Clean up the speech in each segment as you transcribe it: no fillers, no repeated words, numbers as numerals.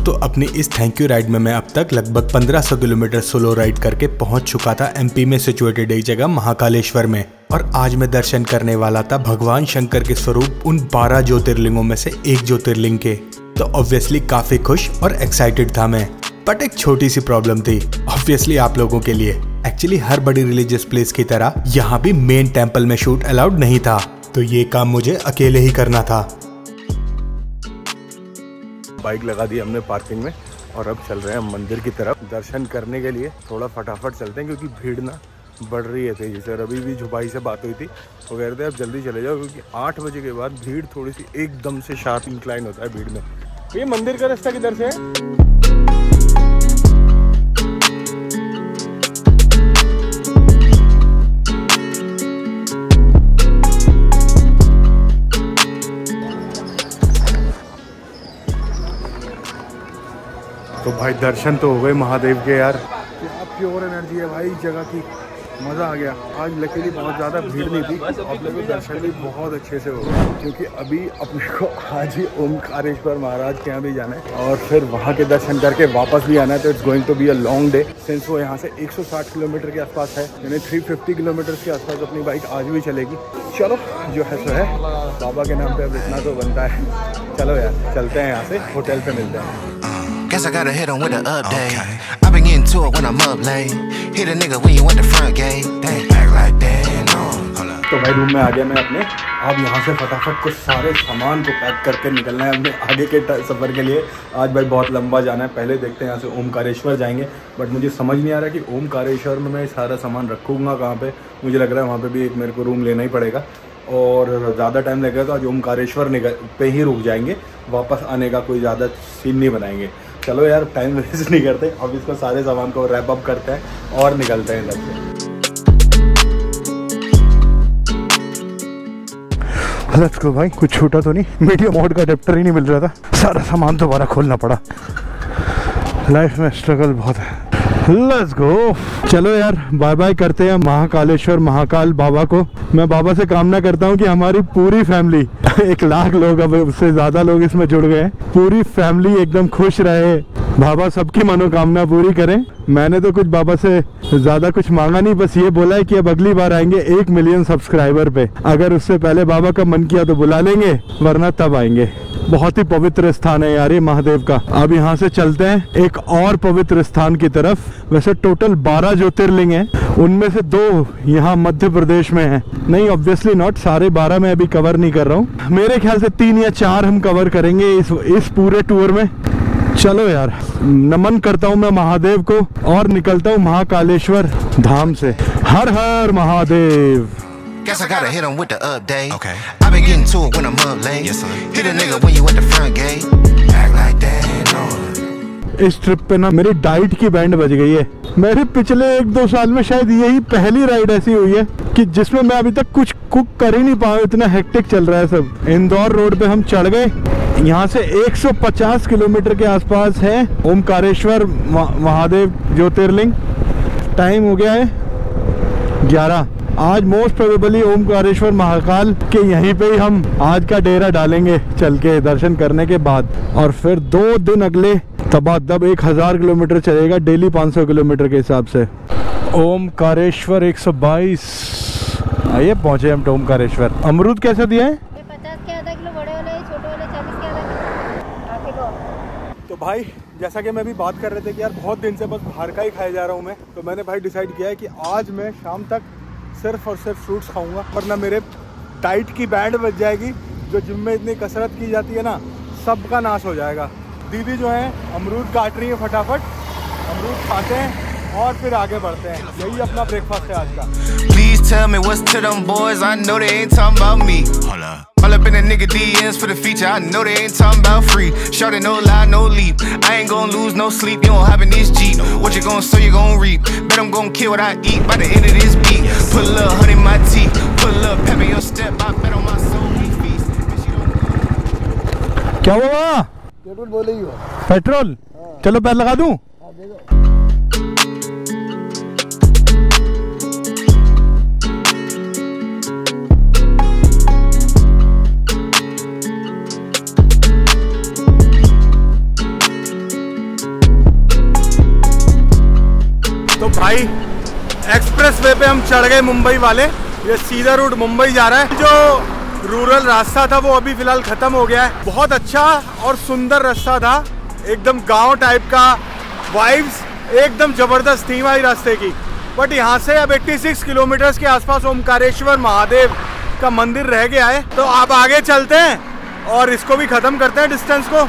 दोस्तों अपनी इस थैंक यू राइड में मैं अब तक लगभग 1500 किलोमीटर सोलो राइड करके पहुंच चुका था एमपी में सिचुएटेड एक जगह महाकालेश्वर में। और आज मैं दर्शन करने वाला था भगवान शंकर के स्वरूप उन 12 ज्योतिर्लिंगों में से एक ज्योतिर्लिंग के। तो ऑब्वियसली काफी खुश और एक्साइटेड था मैं, बट एक छोटी सी प्रॉब्लम थी ऑब्वियसली आप लोगों के लिए। एक्चुअली हर बड़ी रिलीजियस प्लेस की तरह यहाँ भी मेन टेम्पल में शूट अलाउड नहीं था, तो ये काम मुझे अकेले ही करना था। बाइक लगा दी हमने पार्किंग में और अब चल रहे हैं मंदिर की तरफ दर्शन करने के लिए। थोड़ा फटाफट चलते हैं क्योंकि भीड़ ना बढ़ रही है तेजी से। अभी भी जो भाई से बात हुई थी वो कह रहे थे अब जल्दी चले जाओ क्योंकि 8 बजे के बाद भीड़ थोड़ी सी एकदम से शार्प इंक्लाइन होता है भीड़ में। ये मंदिर का रास्ता किधर से है? तो भाई दर्शन तो हो गए महादेव के यार। क्या प्योर एनर्जी है भाई जगह की, मज़ा आ गया। आज लकीली बहुत ज़्यादा भीड़ नहीं थी, आप लोगों को दर्शन भी बहुत अच्छे से हो गया क्योंकि अभी अपने को आज ही ओमकारेश्वर महाराज के यहाँ भी जाना है और फिर वहाँ के दर्शन करके वापस भी आना है। तो it's going to be a long day since वो यहाँ से 160 किलोमीटर के आसपास है, यानी 350 किलोमीटर के आसपास अपनी बाइक आज भी चलेगी। चलो जो है सो है, बाबा के नाम पर अब इतना तो बनता है। चलो यार चलते हैं, यहाँ से होटल पर मिलते हैं। Guess I gotta hit him with an update. I've been getting to it when I'm up late. Hit a nigga when you at the front gate. They act like that, no. तो भाई room में आ गया मैं अपने। अब यहाँ से फटाफट कुछ सारे सामान को पैक करके निकलना है अपने आगे के सफ़र के लिए। आज भाई बहुत लंबा जाना है। पहले देखते हैं यहाँ से ओमकारेश्वर जाएंगे, बट मुझे समझ नहीं आ रहा कि ओमकारेश्वर में मैं सारा सामान रखूँगा कहाँ पे। मुझे लग रहा है वहाँ पे भी एक मेरे को रूम लेना ही पड़ेगा और ज़्यादा टाइम लगेगा। तो आज ओमकारेश्वर पे ही रुक जाएंगे, वापस आने का कोई ज़्यादा सीन नहीं बनाएंगे। चलो यार टाइम वेस्ट नहीं करते, अब इसको सारे सामान को रैप अप करते हैं और निकलते हैं इधर से। लेट्स गो भाई। कुछ छूटा तो नहीं, मीडिया मोड का अडेप्टर ही नहीं मिल रहा था, सारा सामान दोबारा खोलना पड़ा। लाइफ में स्ट्रगल बहुत है। Let's go. चलो यार बाय बाय करते हैं महाकालेश्वर महाकाल बाबा को। मैं बाबा से कामना करता हूँ कि हमारी पूरी फैमिली 1 लाख लोग, अब उससे ज़्यादा लोग इसमें जुड़ गए हैं, पूरी फैमिली एकदम खुश रहे। बाबा सबकी मनोकामना पूरी करें। मैंने तो कुछ बाबा से ज़्यादा कुछ मांगा नहीं, बस ये बोला है कि अब अगली बार आएंगे 1 मिलियन सब्सक्राइबर पे। अगर उससे पहले बाबा का मन किया तो बुला लेंगे, वरना तब आएंगे। बहुत ही पवित्र स्थान है यार ये महादेव का। अब यहाँ से चलते हैं एक और पवित्र स्थान की तरफ। वैसे टोटल 12 ज्योतिर्लिंग हैं, उनमें से 2 यहाँ मध्य प्रदेश में हैं। नहीं ऑब्वियसली नॉट, सारे 12 मैं अभी कवर नहीं कर रहा हूँ। मेरे ख्याल से 3 या 4 हम कवर करेंगे इस पूरे टूर में। चलो यार नमन करता हूँ मैं महादेव को और निकलता हूँ महाकालेश्वर धाम से। हर हर Mahadev. Guess I gotta hit him with the update. Okay. I've been getting to it when I'm up late. Yes, sir. Hit a nigga when you at the front gate. Act like that, no. इस trip पे ना मेरी diet की band बज गई है। मेरे पिछले 1-2 साल में शायद यही पहली राइड ऐसी हुई है कि जिसमें मैं अभी तक कुछ कुक कर ही नहीं पाया, इतना हेक्टिक चल रहा है सब। इंदौर रोड पे हम चढ़ गए। यहाँ से 150 किलोमीटर के आसपास है ओमकारेश्वर महादेव ज्योतिर्लिंग। टाइम हो गया है 11। आज मोस्ट प्रोबेबली ओमकारेश्वर महाकाल के यहीं पे ही हम आज का डेरा डालेंगे चल के दर्शन करने के बाद। और फिर 2 दिन अगले तबादब 1000 किलोमीटर चलेगा डेली 500 किलोमीटर के हिसाब से। ओमकारेश्वर 122। आइए पहुंचे हम ओमकारेश्वर। अमरूद कैसे दिया है? 50 के आधा किलो, बड़े वाले, छोटे वाले 40 के आधा किलो। तो भाई जैसा कि मैं अभी बात कर रहे थे कि यार बहुत दिन से बस बाहर का ही खाए जा रहा हूँ मैं, तो मैंने भाई डिसाइड किया है कि आज मैं शाम तक सिर्फ और सिर्फ फ्रूट्स खाऊंगा, वरना मेरे डाइट की बैंड बच जाएगी। जो जिम में इतनी कसरत की जाती है ना, सबका नाश हो जाएगा। दीदी जो है अमरूद काट रही है, फटाफट अमरूद खाते हैं और फिर आगे बढ़ते हैं। यही अपना ब्रेकफास्ट है आज का। Please tell me what's to them boys. I know they ain't talking about me. All up in a nigga DMs for the feature. I know they ain't talking about free. Shorty no lie, no leap. I ain't gonna lose no sleep. You don't hop in this Jeep. What you gonna sow, you gonna reap. Bet I'm gonna kill what I eat by the end of this beat. Put a little honey in my teeth. Put a little pepper in your step. I bet on my soul we feast. क्या हुआ? Petrol बोले ही हो। Petrol? चलो पैर लगा दूं? चढ़ गए मुंबई वाले। ये सीधा रूट मुंबई जा रहा है। जो रूरल रास्ता था वो अभी फिलहाल खत्म हो गया है। बहुत अच्छा और सुंदर रास्ता था, एकदम गांव टाइप का, वाइब्स एकदम जबरदस्त थी भाई रास्ते की। बट यहाँ से अब 86 किलोमीटर के आसपास ओमकारेश्वर महादेव का मंदिर रह गया है, तो आप आगे चलते हैं और इसको भी खत्म करते हैं डिस्टेंस को,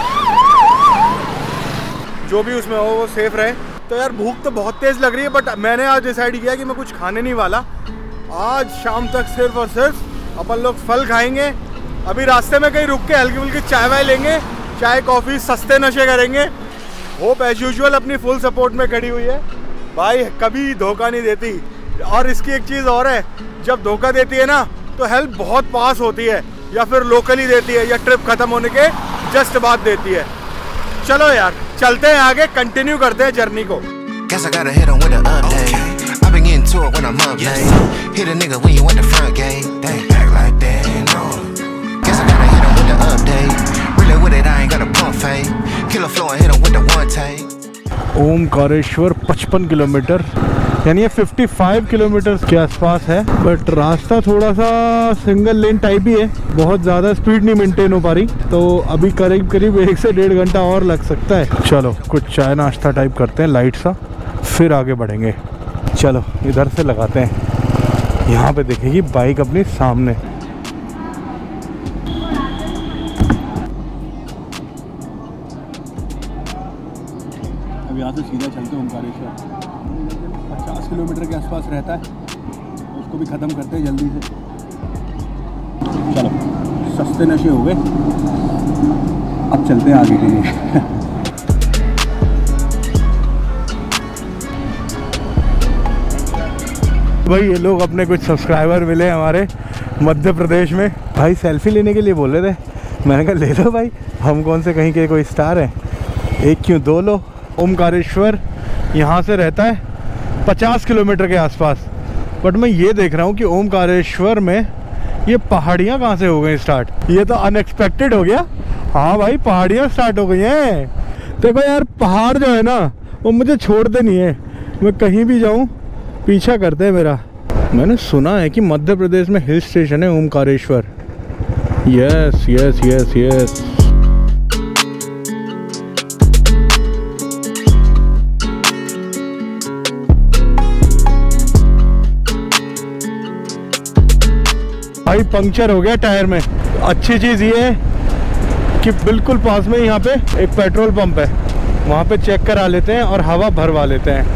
जो भी उसमें हो वो सेफ रहे। तो यार भूख तो बहुत तेज लग रही है, बट मैंने आज डिसाइड किया कि मैं कुछ खाने नहीं वाला। आज शाम तक सिर्फ और सिर्फ अपन लोग फल खाएंगे। अभी रास्ते में कहीं रुक के हल्की फुल्की चाय वाय लेंगे, चाय कॉफ़ी, सस्ते नशे करेंगे। होप एज यूजुअल अपनी फुल सपोर्ट में खड़ी हुई है भाई, कभी धोखा नहीं देती। और इसकी एक चीज़ और है, जब धोखा देती है ना तो हेल्प बहुत पास होती है, या फिर लोकली देती है, या ट्रिप खत्म होने के जस्ट बाद देती है। चलो यार चलते हैं आगे, कंटिन्यू करते हैं जर्नी को। Guess I gotta hit 'em with an update. I've been getting to it when I'm up late. Hit a nigga when you at the front gate. They act like that, no. Guess I gotta hit 'em with the update. Really with it, I ain't got a pump fake. Kill a flow and hit 'em with the one take. Omkareshwar 55 kilometre, यानी ये 55 kilometre के आसपास है। But रास्ता थोड़ा सा single lane type ही है, बहुत ज़्यादा स्पीड नहीं मेंटेन हो पा रही, तो अभी करीब करीब 1 से 1.5 घंटा और लग सकता है। चलो कुछ चाय नाश्ता टाइप करते हैं लाइट सा, फिर आगे बढ़ेंगे। चलो इधर से लगाते हैं, यहाँ पे देखेगी बाइक अपनी सामने। अब यहाँ से सीधा चलते हैं ओमकारेश्वर, 50 किलोमीटर के आसपास रहता है, उसको भी ख़त्म करते हैं जल्दी से। चलो सस्ते नशे हो गए, अब चलते हैं आगे के लिए। भाई ये लोग अपने कुछ सब्सक्राइबर मिले हमारे मध्य प्रदेश में, भाई सेल्फी लेने के लिए बोल रहे थे। मैंने कहा ले लो भाई, हम कौन से कहीं के कोई स्टार हैं, एक क्यों दो लो। ओमकारेश्वर यहाँ से रहता है 50 किलोमीटर के आसपास। बट मैं ये देख रहा हूँ कि ओमकारेश्वर में ये पहाड़ियाँ कहाँ से हो गई स्टार्ट, ये तो अनएक्सपेक्टेड हो गया। हाँ भाई पहाड़ियाँ स्टार्ट हो गई हैं। देखो यार पहाड़ जो है ना वो मुझे छोड़ते नहीं है, मैं कहीं भी जाऊँ पीछा करते हैं मेरा। मैंने सुना है कि मध्य प्रदेश में हिल स्टेशन है Omkareshwar. Yes yes yes yes. भाई पंक्चर हो गया टायर में। अच्छी चीज़ ये है कि बिल्कुल पास में यहाँ पे एक पेट्रोल पंप है, वहाँ पे चेक करा लेते हैं और हवा भरवा लेते हैं।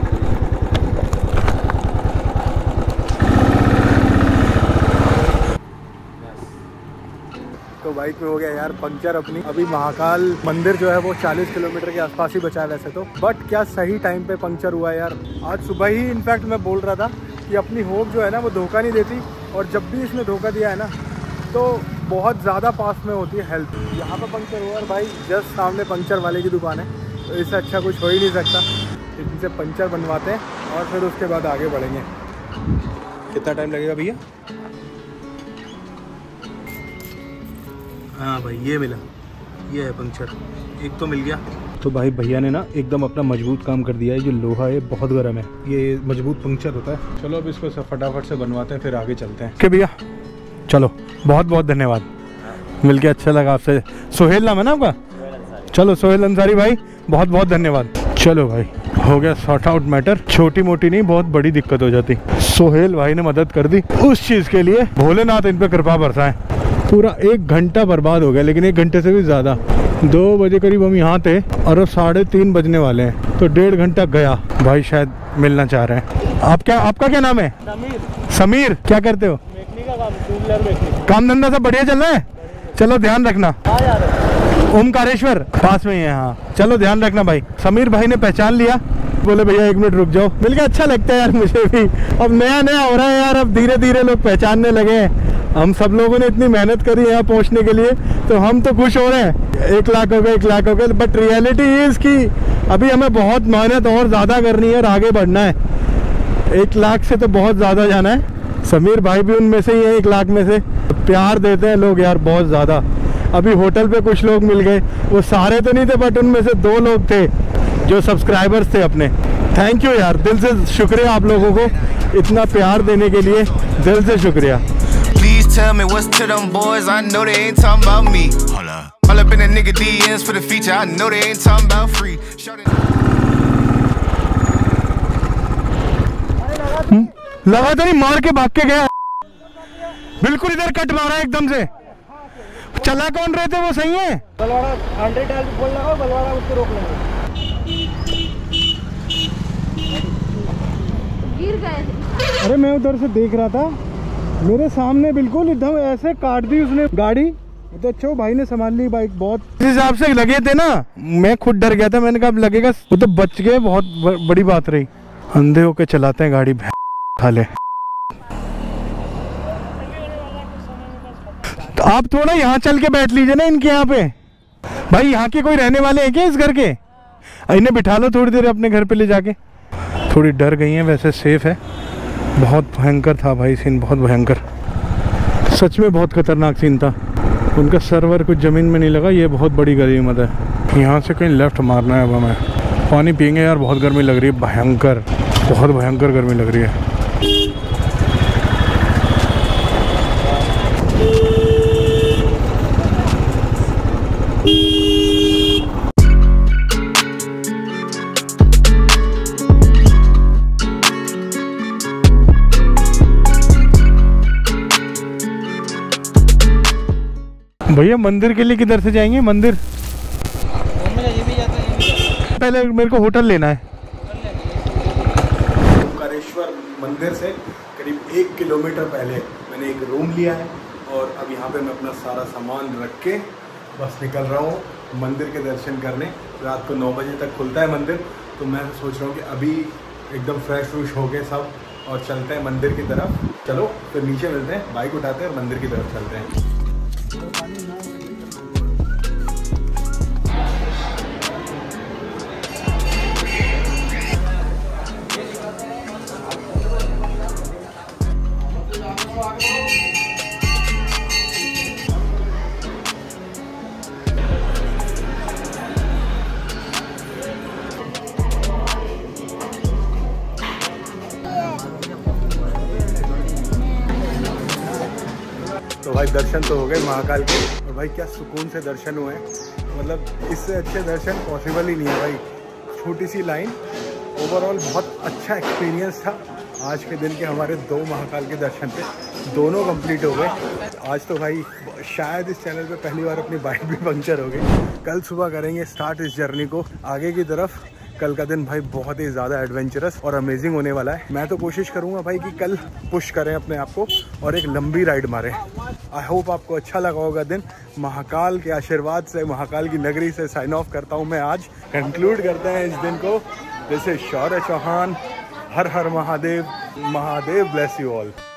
तो बाइक में हो गया यार पंक्चर अपनी। अभी महाकाल मंदिर जो है वो 40 किलोमीटर के आसपास ही बचा है वैसे तो, बट क्या सही टाइम पे पंक्चर हुआ यार। आज सुबह ही इनफैक्ट मैं बोल रहा था कि अपनी होप जो है ना वो धोखा नहीं देती, और जब भी इसने धोखा दिया है ना तो बहुत ज़्यादा पास में होती है हेल्प। यहाँ पर पंक्चर हुआ और भाई जस्ट सामने पंक्चर वाले की दुकान है, तो इससे अच्छा कुछ हो ही नहीं सकता। इनसे पंक्चर बनवाते हैं और फिर उसके बाद आगे बढ़ेंगे। कितना टाइम लगेगा भैया? हाँ भाई ये मिला, ये है पंक्चर, एक तो मिल गया। तो भाई भैया ने ना एकदम अपना मजबूत काम कर दिया है। जो लोहा है बहुत गर्म है, ये मजबूत पंक्चर होता है। चलो अब इसको फटाफट से बनवाते हैं, फिर आगे चलते हैं। ओके भैया चलो, बहुत बहुत धन्यवाद, मिलके अच्छा लगा आपसे। सोहेल नाम है ना आपका? चलो सोहेल अंसारी भाई बहुत बहुत धन्यवाद। चलो भाई हो गया सॉर्ट आउट मैटर, छोटी मोटी नहीं बहुत बड़ी दिक्कत हो जाती। सोहेल भाई ने मदद कर दी उस चीज़ के लिए, भोलेनाथ इन पर कृपा बरसाएं। पूरा 1 घंटा बर्बाद हो गया, लेकिन 1 घंटे से भी ज़्यादा। 2 बजे करीब हम यहाँ थे और अब 3:30 बजने वाले हैं, तो 1.5 घंटा गया। भाई शायद मिलना चाह रहे हैं। आपका क्या नाम है? समीर। क्या करते हो? काम धंधा सब बढ़िया चल रहा है? चलो ध्यान रखना। ओमकारेश्वर पास में ही है। हाँ चलो ध्यान रखना भाई। समीर भाई ने पहचान लिया, बोले भैया 1 मिनट रुक जाओ। मिलकर अच्छा लगता है यार मुझे भी। अब नया नया हो रहा है यार, अब धीरे धीरे लोग पहचानने लगे हैं। हम सब लोगों ने इतनी मेहनत करी यहाँ पहुँचने के लिए, तो हम तो खुश हो रहे हैं। 1 लाख हो गए, 1 लाख हो गए, बट रियलिटी इज़ कि अभी हमें बहुत मेहनत और ज़्यादा करनी है और आगे बढ़ना है। 1 लाख से तो बहुत ज़्यादा जाना है। समीर भाई भी उनमें से ही है, 1 लाख में से। प्यार देते हैं लोग यार बहुत ज़्यादा। अभी होटल पे कुछ लोग मिल गए, वो सारे तो नहीं थे बट उनमें से 2 लोग थे जो सब्सक्राइबर्स थे अपने। थैंक यू यार, दिल से शुक्रिया आप लोगों को इतना प्यार देने के लिए, दिल से शुक्रिया। Please tell me what's to them boys, I know they ain't talking about me. All up in the nigga DMs for the feature, I know they ain't talking about free. लगा तो नहीं, मार के भाग के गया, बिल्कुल इधर कट मारा एकदम से। चला कौन रहे थे वो, सही है? बलवाड़ा 100 डाल बोल लगाओ, बलवाड़ा उसको रोक लेंगे। गिर गए। अरे मैं उधर से देख रहा था, मेरे सामने बिल्कुल एकदम ऐसे काट दी उसने गाड़ी। तो अच्छा भाई ने संभाल ली बाइक। बहुत इस हिसाब से लगे थे ना, मैं खुद डर गया था, मैंने कहा अब लगेगा, वो तो बच गए, बहुत बड़ी बात रही। अंधे होके चलाते हैं गाड़ी, ले। तो आप थोड़ा यहाँ चल के बैठ लीजिए ना इनके यहाँ पे। भाई यहाँ के कोई रहने वाले हैं क्या इस घर के? इन्हें बिठा लो थोड़ी देर अपने घर पे ले जाके। थोड़ी डर गई हैं, वैसे सेफ है। बहुत भयंकर था भाई सीन, बहुत भयंकर, सच में बहुत खतरनाक सीन था। उनका सर्वर कुछ ज़मीन में नहीं लगा, ये बहुत बड़ी गनीमत है। यहाँ से कहीं लेफ्ट मारना है अब हमें। पानी पियेंगे यार, बहुत गर्मी लग रही है, भयंकर, बहुत भयंकर गर्मी लग रही है। भैया मंदिर के लिए किधर से जाएंगे? मंदिर पहले मेरे को होटल लेना है। ओंकारेश्वर मंदिर से करीब 1 किलोमीटर पहले मैंने एक रूम लिया है और अब यहाँ पे मैं अपना सारा सामान रख के बस निकल रहा हूँ मंदिर के दर्शन करने। रात को 9 बजे तक खुलता है मंदिर, तो मैं सोच रहा हूँ कि अभी एकदम फ्रेश व्रूश हो गए सब और चलते हैं मंदिर की तरफ। चलो फिर नीचे मिलते हैं, बाइक उठाते हैं और मंदिर की तरफ चलते हैं। तो भाई दर्शन तो हो गए महाकाल के, और भाई क्या सुकून से दर्शन हुए। मतलब इससे अच्छे दर्शन पॉसिबल ही नहीं है भाई। छोटी सी लाइन, ओवरऑल बहुत अच्छा एक्सपीरियंस था। आज के दिन के हमारे 2 महाकाल के दर्शन थे, दोनों कंप्लीट हो गए। आज तो भाई शायद इस चैनल पे पहली बार अपनी बाइक भी पंक्चर हो गई। कल सुबह करेंगे स्टार्ट इस जर्नी को आगे की तरफ। कल का दिन भाई बहुत ही ज़्यादा एडवेंचरस और अमेजिंग होने वाला है। मैं तो कोशिश करूँगा भाई कि कल पुश करें अपने आप को और एक लंबी राइड मारें। आई होप आपको अच्छा लगा होगा दिन। महाकाल के आशीर्वाद से, महाकाल की नगरी से साइन ऑफ करता हूँ मैं आज। कंक्लूड करते हैं इस दिन को। This is Shaurya Chauhan. हर हर Mahadev. Mahadev bless you all.